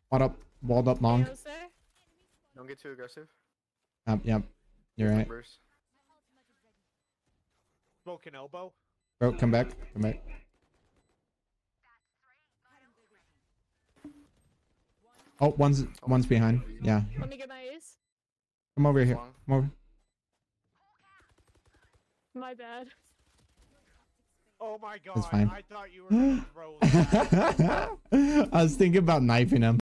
Walled up. Walled up long. AOC? Don't get too aggressive. Yep. You're right. Numbers. Broken elbow. Bro, come back. Come back. Oh, one's behind. Yeah. Let me get my ace. Come over here. Long. Come over. My bad. Oh my god. It's fine. I thought you were gonna throw that. I was thinking about knifing him.